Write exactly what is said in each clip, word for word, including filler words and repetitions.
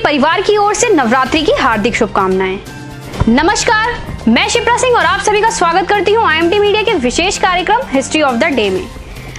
परिवार की ओर से नवरात्रि की हार्दिक शुभकामनाएं। नमस्कार, मैं शिप्रा सिंह और आप सभी का स्वागत करती हूं आईएमटी मीडिया के विशेष कार्यक्रम हिस्ट्री ऑफ द डे में।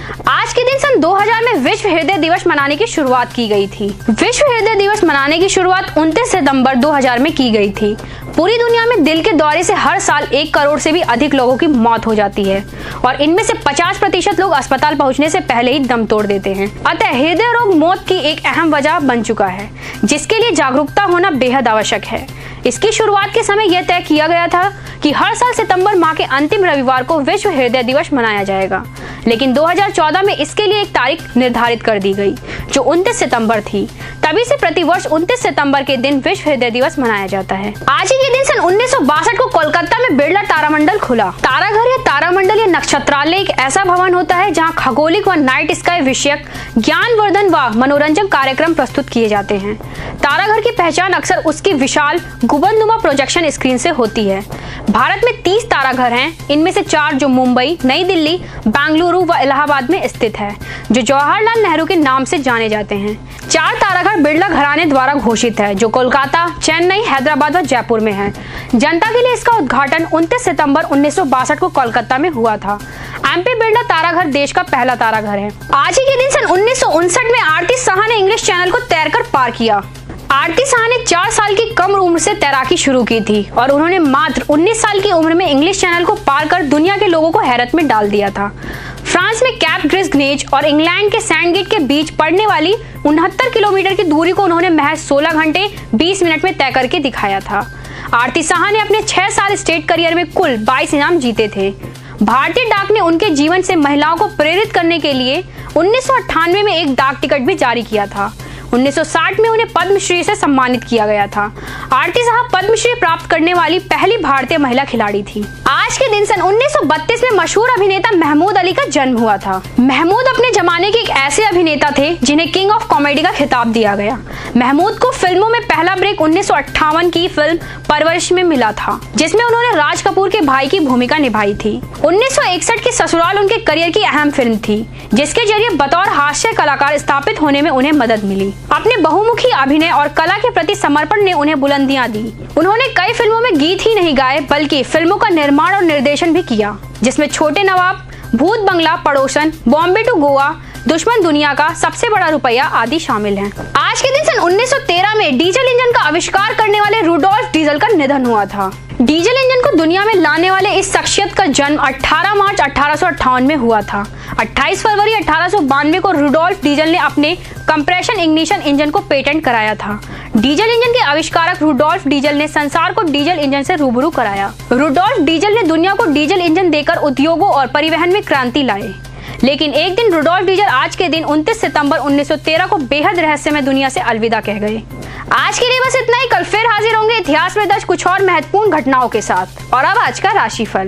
आज के दिन सन दो हज़ार में विश्व हृदय दिवस मनाने की शुरुआत की गई थी। विश्व हृदय दिवस मनाने की शुरुआत उनतीस सितंबर दो हज़ार में की गई थी। पूरी दुनिया में दिल के दौरे से हर साल एक करोड़ से भी अधिक लोगों की मौत हो जाती है और इनमें से पचास प्रतिशत लोग अस्पताल पहुंचने से पहले ही दम तोड़ देते हैं। अतः हृदय रोग मौत की एक अहम वजह बन चुका है, जिसके लिए जागरूकता होना बेहद आवश्यक है। इसकी शुरुआत के समय यह तय किया गया था कि हर साल सितंबर माह के अंतिम रविवार को विश्व हृदय दिवस मनाया जाएगा, लेकिन दो हज़ार चौदह में इसके लिए एक तारीख निर्धारित कर दी गई जो उनतीस सितंबर थी। तभी से प्रतिवर्ष उनतीस सितंबर के दिन विश्व हृदय दिवस मनाया जाता है। आज ही के दिन सन उन्नीस सौ बासठ को कोलकाता में बिरला तारामंडल खुला। ताराघर या तारामंडल या नक्षत्रालय एक ऐसा भवन होता है जहां खगोलिक व नाइट स्काई विषयक ज्ञानवर्धन व मनोरंजन कार्यक्रम प्रस्तुत किए जाते हैं। ताराघर की पहचान अक्सर उसकी विशाल गुंबदनुमा प्रोजेक्शन स्क्रीन से होती है। भारत में तीस ताराघर हैं, इनमें से चार जो मुंबई, नई दिल्ली, बेंगलुरु व इलाहाबाद में स्थित है, जो जवाहरलाल नेहरू के नाम से जाने जाते हैं। चार ताराघर बिरला घराने द्वारा घोषित है, जो कोलकाता, चेन्नई, हैदराबाद व जयपुर में है। जनता के लिए इसका उद्घाटन उनतीस सितंबर उन्नीस सौ बासठ को कोलकाता में हुआ था। एमपी बिरला ताराघर देश का पहला ताराघर है। आज ही के दिन सन उन्नीस सौ उनसठ में आरती साहा ने इंग्लिश चैनल को तैरकर पार किया। आरती साहा ने चार साल की कम उम्र से तैराकी शुरू की थी और उन्होंने मात्र उन्नीस साल की उम्र में इंग्लिश चैनल को पार कर दुनिया के लोगों को हैरत में डाल दिया था। फ्रांस में कैप ग्रिज और इंग्लैंड के सैंडगेट के बीच पड़ने वाली उनहत्तर किलोमीटर की दूरी को उन्होंने महज सोलह घंटे बीस मिनट में तय करके दिखाया था। आरती साहा ने अपने छह साल स्टेट करियर में कुल बाईस इनाम जीते थे। भारतीय डाक ने उनके जीवन से महिलाओं को प्रेरित करने के लिए उन्नीस सौ अट्ठानवे में एक डाक टिकट भी जारी किया था। उन्नीस सौ साठ में उन्हें पद्मश्री से सम्मानित किया गया था। आरती साहा पद्मश्री प्राप्त करने वाली पहली भारतीय महिला खिलाड़ी थी। आज के दिन सन उन्नीस सौ बत्तीस में मशहूर अभिनेता महमूद अली का जन्म हुआ था। महमूद अपने जमाने के एक ऐसे अभिनेता थे जिन्हें किंग ऑफ कॉमेडी का खिताब दिया गया। महमूद को फिल्मों में पहला ब्रेक उन्नीस सौ अट्ठावन की फिल्म परवरिश में मिला था, जिसमें उन्होंने राज कपूर के भाई की भूमिका निभाई थी। उन्नीस सौ इकसठ की ससुराल उनके करियर की अहम फिल्म थी, जिसके जरिए बतौर हास्य कलाकार स्थापित होने में उन्हें मदद मिली। अपने बहुमुखी अभिनय और कला के प्रति समर्पण ने उन्हें बुलंदियां दी। उन्होंने कई फिल्मों में गीत ही नहीं गाए, बल्कि फिल्मों का निर्माण और निर्देशन भी किया, जिसमें छोटे नवाब, भूत बंगला, पड़ोसन, बॉम्बे टू गोवा, दुश्मन दुनिया का, सबसे बड़ा रुपया आदि शामिल हैं। आज के दिन सन उन्नीस सौ तेरह में डीजल इंजन का आविष्कार करने वाले रुडोल्फ डीजल का निधन हुआ था। डीजल इंजन को दुनिया में लाने वाले इस शख्सियत का जन्म अठारह मार्च अठारह सौ अट्ठावन में हुआ था। अट्ठाईस फरवरी अठारह सौ बानवे को रुडोल्फ डीजल ने अपने कंप्रेशन इग्निशन इंजन को पेटेंट कराया था। डीजल इंजन के आविष्कारक रुडोल्फ डीजल ने संसार को डीजल इंजन से रूबरू कराया। रुडोल्फ डीजल ने दुनिया को डीजल इंजन देकर उद्योगों और परिवहन में क्रांति लाए। लेकिन एक दिन रुडोल्फ डीजल आज के दिन उनतीस सितंबर उन्नीस सौ तेरह को बेहद रहस्यमय दुनिया से अलविदा कह गए। आज के लिए बस इतना ही। कल फिर हाजिर होंगे इतिहास में दर्ज कुछ और महत्वपूर्ण घटनाओं के साथ। और अब आज का राशिफल।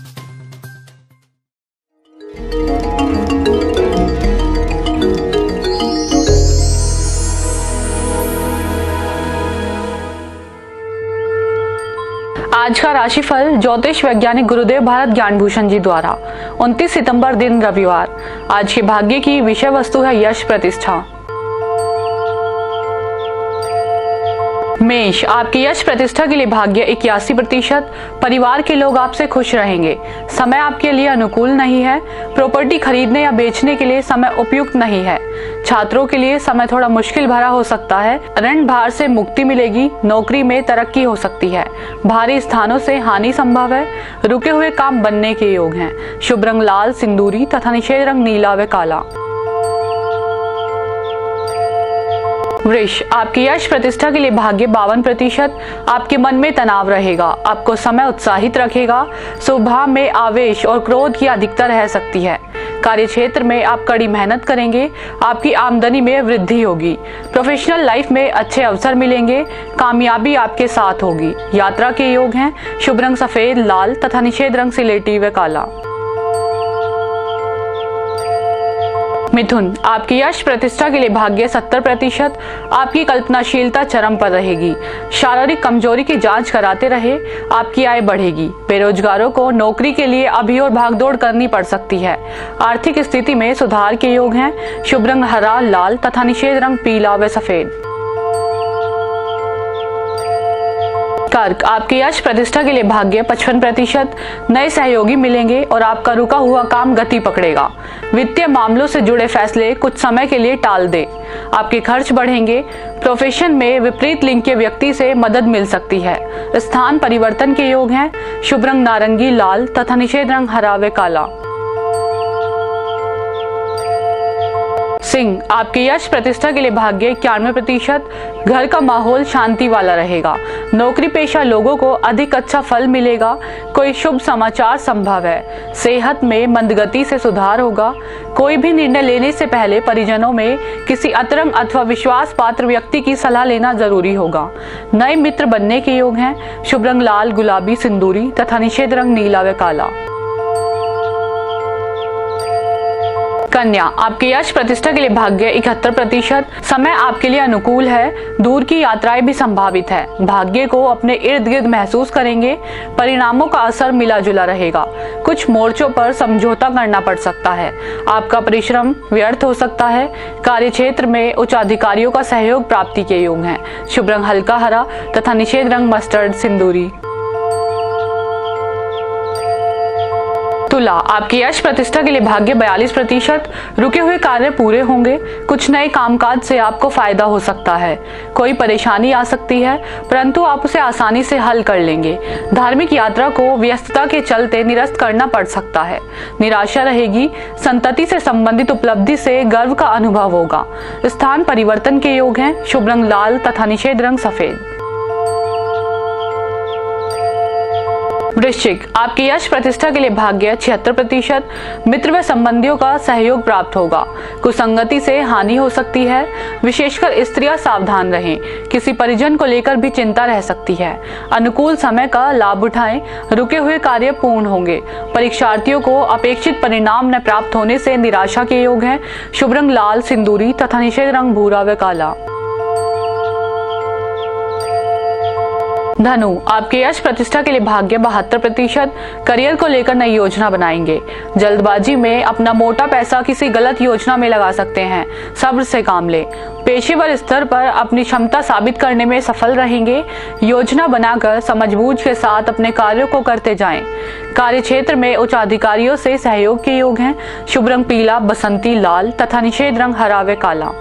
आज का राशिफल ज्योतिष वैज्ञानिक गुरुदेव भारत ज्ञान भूषण जी द्वारा उनतीस सितंबर दिन रविवार। आज के भाग्य की विषय वस्तु है यश प्रतिष्ठा। मेष, आपकी यश प्रतिष्ठा के लिए भाग्य इक्यासी प्रतिशत। परिवार के लोग आपसे खुश रहेंगे। समय आपके लिए अनुकूल नहीं है। प्रॉपर्टी खरीदने या बेचने के लिए समय उपयुक्त नहीं है। छात्रों के लिए समय थोड़ा मुश्किल भरा हो सकता है। ऋण भार से मुक्ति मिलेगी। नौकरी में तरक्की हो सकती है। भारी स्थानों से हानि संभव है। रुके हुए काम बनने के योग हैं। शुभ रंग लाल, सिंदूरी तथा निषेध रंग नीला व काला। वृष, आपकी यश प्रतिष्ठा के लिए भाग्य बावन प्रतिशत। आपके मन में तनाव रहेगा। आपको समय उत्साहित रखेगा। स्वभाव में आवेश और क्रोध की अधिकता रह सकती है। कार्य क्षेत्र में आप कड़ी मेहनत करेंगे। आपकी आमदनी में वृद्धि होगी। प्रोफेशनल लाइफ में अच्छे अवसर मिलेंगे। कामयाबी आपके साथ होगी। यात्रा के योग हैं। शुभ रंग सफेद, लाल तथा निषेध रंग सिलेटी व काला। मिथुन, आपकी यश प्रतिष्ठा के लिए भाग्य सत्तर प्रतिशत। आपकी कल्पनाशीलता चरम पर रहेगी। शारीरिक कमजोरी की जांच कराते रहे। आपकी आय बढ़ेगी। बेरोजगारों को नौकरी के लिए अभी और भागदौड़ करनी पड़ सकती है। आर्थिक स्थिति में सुधार के योग हैं। शुभ रंग हरा, लाल तथा निषेध रंग पीला व सफेद। कर्क, आपके यश प्रतिष्ठा के लिए भाग्य पचपन प्रतिशत, नए सहयोगी मिलेंगे और आपका रुका हुआ काम गति पकड़ेगा। वित्तीय मामलों से जुड़े फैसले कुछ समय के लिए टाल दें। आपके खर्च बढ़ेंगे। प्रोफेशन में विपरीत लिंग के व्यक्ति से मदद मिल सकती है। स्थान परिवर्तन के योग हैं। शुभ रंग नारंगी, लाल तथा निषेध रंग हरा व काला। सिंह, आपके यश प्रतिष्ठा के लिए भाग्य इक्यानवे प्रतिशत, घर का माहौल शांति वाला रहेगा। नौकरी पेशा लोगों को अधिक अच्छा फल मिलेगा। कोई शुभ समाचार संभव है। सेहत में मंदगति से सुधार होगा। कोई भी निर्णय लेने से पहले परिजनों में किसी अतरंग अथवा विश्वास पात्र व्यक्ति की सलाह लेना जरूरी होगा। नए मित्र बनने के योग हैं। शुभ रंग लाल, गुलाबी, सिंदूरी तथा निषेध रंग नीला व काला। कन्या, आपके यश प्रतिष्ठा के लिए भाग्य इकहत्तर प्रतिशत, समय आपके लिए अनुकूल है। दूर की यात्राएं भी संभावित है। भाग्य को अपने इर्द गिर्द महसूस करेंगे। परिणामों का असर मिला जुला रहेगा। कुछ मोर्चों पर समझौता करना पड़ सकता है। आपका परिश्रम व्यर्थ हो सकता है। कार्य क्षेत्र में उच्च अधिकारियों का सहयोग प्राप्ति के योग हैं। शुभ रंग हल्का हरा तथा निषेध रंग मस्टर्ड, सिंदूरी। तुला, आपके यश प्रतिष्ठा के लिए भाग्य बयालीस प्रतिशत, रुके हुए कार्य पूरे होंगे। कुछ नए कामकाज से आपको फायदा हो सकता है। कोई परेशानी आ सकती है परंतु आप उसे आसानी से हल कर लेंगे। धार्मिक यात्रा को व्यस्तता के चलते निरस्त करना पड़ सकता है। निराशा रहेगी। संतति से संबंधित उपलब्धि से गर्व का अनुभव होगा। स्थान परिवर्तन के योग हैं। शुभ रंग लाल तथा निषेध रंग सफेद। वृश्चिक, आपके यश प्रतिष्ठा के लिए भाग्य छिहत्तर प्रतिशत, मित्र व संबंधियों का सहयोग प्राप्त होगा। कुसंगति से हानि हो सकती है। विशेषकर स्त्रियां सावधान रहें। किसी परिजन को लेकर भी चिंता रह सकती है। अनुकूल समय का लाभ उठाएं। रुके हुए कार्य पूर्ण होंगे। परीक्षार्थियों को अपेक्षित परिणाम न प्राप्त होने से निराशा के योग हैं। शुभ रंग लाल, सिंदूरी तथा निषेध रंग भूरा व काला। धनु, आपके यश प्रतिष्ठा के लिए भाग्य बहत्तर प्रतिशत, करियर को लेकर नई योजना बनाएंगे। जल्दबाजी में अपना मोटा पैसा किसी गलत योजना में लगा सकते हैं। सब्र से काम लें। पेशेवर स्तर पर अपनी क्षमता साबित करने में सफल रहेंगे। योजना बनाकर समझबूझ के साथ अपने कार्यों को करते जाएं। कार्य क्षेत्र में उच्च अधिकारियों से सहयोग के योग हैं। शुभ रंग पीला, बसंती, लाल तथा निषेध रंग हरा व काला।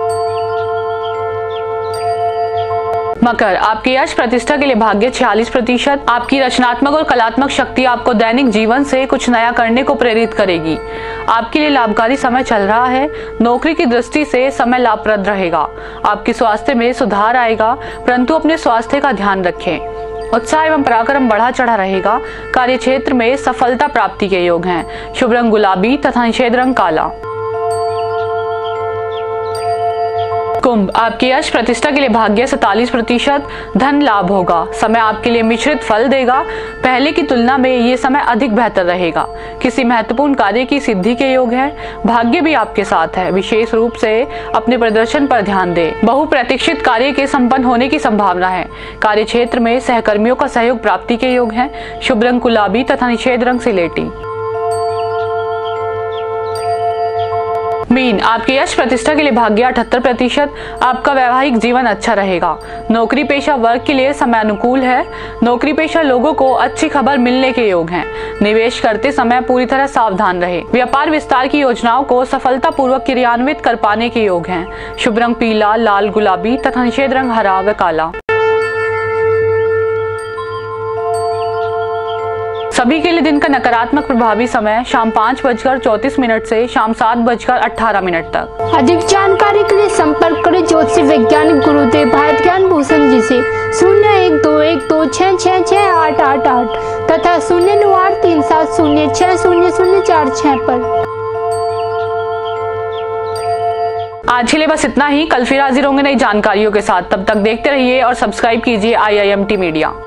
मकर, आपके यश प्रतिष्ठा के लिए भाग्य छियालीस प्रतिशत, आपकी रचनात्मक और कलात्मक शक्ति आपको दैनिक जीवन से कुछ नया करने को प्रेरित करेगी। आपके लिए लाभकारी समय चल रहा है। नौकरी की दृष्टि से समय लाभप्रद रहेगा। आपके स्वास्थ्य में सुधार आएगा परंतु अपने स्वास्थ्य का ध्यान रखें। उत्साह एवं पराक्रम बढ़ा चढ़ा रहेगा। कार्य क्षेत्र में सफलता प्राप्ति के योग हैं। शुभ रंग गुलाबी तथा निषेध रंग काला। कुंभ, आपके यश प्रतिष्ठा के लिए भाग्य सैंतालीस प्रतिशत, धन लाभ होगा। समय आपके लिए मिश्रित फल देगा। पहले की तुलना में ये समय अधिक बेहतर रहेगा। किसी महत्वपूर्ण कार्य की सिद्धि के योग है। भाग्य भी आपके साथ है। विशेष रूप से अपने प्रदर्शन पर ध्यान दें। बहुप्रतीक्षित कार्य के संपन्न होने की संभावना है। कार्य क्षेत्र में सहकर्मियों का सहयोग प्राप्ति के योग है। शुभ रंग गुलाबी तथा निषेध रंग सिलेटी। मीन, आपके यश प्रतिष्ठा के लिए भाग्य अठहत्तर प्रतिशत, आपका वैवाहिक जीवन अच्छा रहेगा। नौकरी पेशा वर्ग के लिए समय अनुकूल है। नौकरी पेशा लोगों को अच्छी खबर मिलने के योग हैं। निवेश करते समय पूरी तरह सावधान रहे। व्यापार विस्तार की योजनाओं को सफलतापूर्वक क्रियान्वित कर पाने के योग हैं। शुभ रंग पीला, लाल, गुलाबी तथा निषेध रंग हरा व काला। सभी के लिए दिन का नकारात्मक प्रभावी समय शाम पाँच बजकर चौतीस मिनट से शाम सात बजकर अठारह मिनट तक। अधिक जानकारी के लिए संपर्क करें ज्योतिष वैज्ञानिक गुरुदेव भारत ज्ञान भूषण जी से शून्य एक दो एक दो छः छः छः आठ आठ आठ तथा शून्य नौ आठ तीन सात शून्य छः शून्य शून्य चार छः पर। आज के लिए बस इतना ही। कल फिर हाजिर होंगे नई जानकारियों के साथ। तब तक देखते रहिए और सब्सक्राइब कीजिए I I M T media.